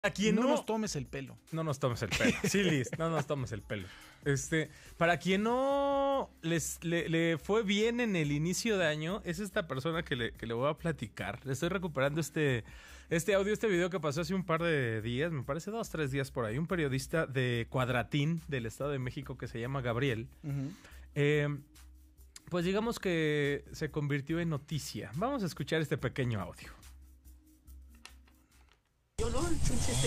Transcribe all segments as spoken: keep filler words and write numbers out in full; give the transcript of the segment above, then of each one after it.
A quien no, no nos tomes el pelo. No nos tomes el pelo. Sí, Liz, no nos tomes el pelo. Este, para quien no les, le, le fue bien en el inicio de año, es esta persona que le, que le voy a platicar. Le estoy recuperando este, este audio, este video que pasó hace un par de días, me parece dos, tres días por ahí. Un periodista de Cuadratín, del Estado de México, que se llama Gabriel. Uh-huh. eh, pues digamos que se convirtió en noticia. Vamos a escuchar este pequeño audio. Yo no, chunchete.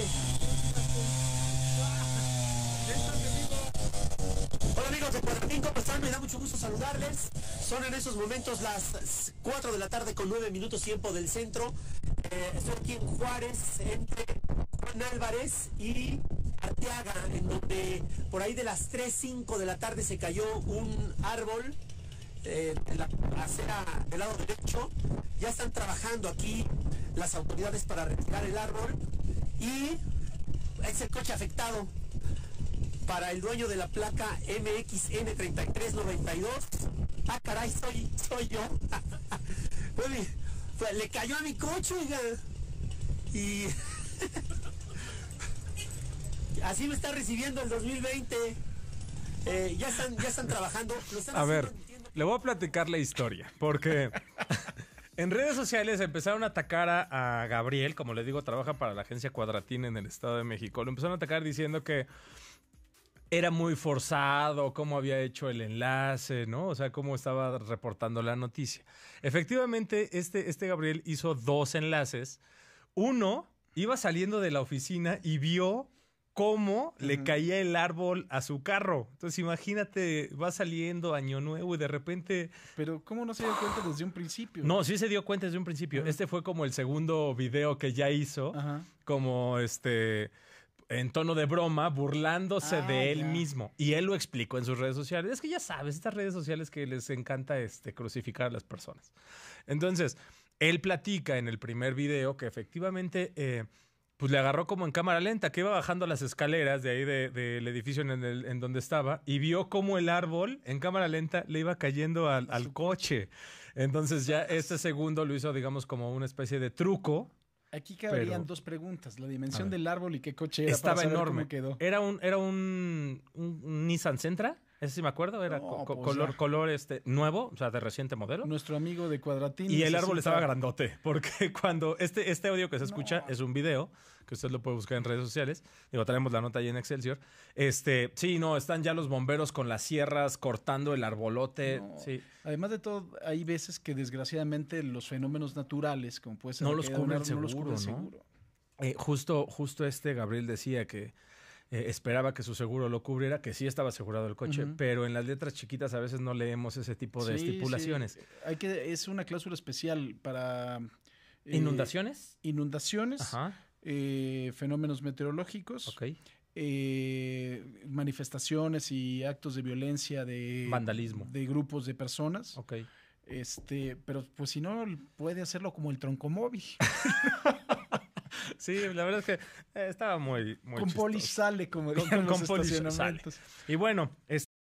Hola amigos de Cuadratín, ¿cómo están? Me da mucho gusto saludarles. Son en esos momentos las cuatro de la tarde con nueve minutos tiempo del centro. Eh, estoy aquí en Juárez, entre Juan Álvarez y Arteaga, en donde por ahí de las tres, cinco de la tarde se cayó un árbol eh, en la acera del lado derecho. Ya están trabajando aquí las autoridades para retirar el árbol y es el coche afectado. Para el dueño de la placa M X N treinta y tres noventa y dos. Ah, caray, soy, soy yo. Pues, pues, le cayó a mi coche, oiga. Y así me está recibiendo el dos mil veinte. Eh, ya están, ya están trabajando. Lo están a ver, entiendo. Le voy a platicar la historia, porque en redes sociales empezaron a atacar a, a Gabriel, como le digo, trabaja para la agencia Cuadratín en el Estado de México. Lo empezaron a atacar diciendo que era muy forzado, cómo había hecho el enlace, ¿no? O sea, cómo estaba reportando la noticia. Efectivamente, este, este Gabriel hizo dos enlaces. Uno, iba saliendo de la oficina y vio cómo uh-huh. le caía el árbol a su carro. Entonces, imagínate, va saliendo Año Nuevo y de repente... Pero, ¿cómo no se dio cuenta desde un principio? No, sí se dio cuenta desde un principio. Uh-huh. Este fue como el segundo video que ya hizo, uh-huh. como este... en tono de broma, burlándose ah, de él ya. mismo. Y él lo explicó en sus redes sociales. Es que ya sabes, estas redes sociales que les encanta este, crucificar a las personas. Entonces, él platica en el primer video que efectivamente eh, pues le agarró como en cámara lenta, que iba bajando las escaleras de ahí de, de, del edificio en, el, en donde estaba y vio cómo el árbol en cámara lenta le iba cayendo al, al coche. Entonces ya este segundo lo hizo, digamos, como una especie de truco. Aquí cabrían pero, dos preguntas, la dimensión del árbol y qué coche era. Estaba para saber enorme. Cómo quedó. Era un, era un, un, un Nissan Sentra, ese sí me acuerdo, era no, co- pues color, ya. color este nuevo, o sea, de reciente modelo. Nuestro amigo de Cuadratín. Y el árbol estaba grandote, porque cuando este, este audio que se escucha no. es un video, que usted lo puede buscar en redes sociales, digo, traemos la nota ahí en Excelsior. Este, sí, no, están ya los bomberos con las sierras cortando el arbolote. No. Sí. Además de todo, hay veces que desgraciadamente los fenómenos naturales, como puede ser no los cubre el seguro, no los cubre el ¿no? seguro. Eh, justo, justo este Gabriel decía que eh, esperaba que su seguro lo cubriera, que sí estaba asegurado el coche, uh-huh. pero en las letras chiquitas a veces no leemos ese tipo de sí, estipulaciones. Sí. Hay que, es una cláusula especial para... Eh, ¿Inundaciones? Inundaciones, eh, fenómenos meteorológicos, okay. eh, manifestaciones y actos de violencia, de vandalismo, de grupos de personas. Okay. Este, pero pues si no, puede hacerlo como el troncomóvil. Sí, la verdad es que eh, estaba muy, muy con chistoso. poli sale, como con, dirían con los poli estacionamientos. sale. Y bueno,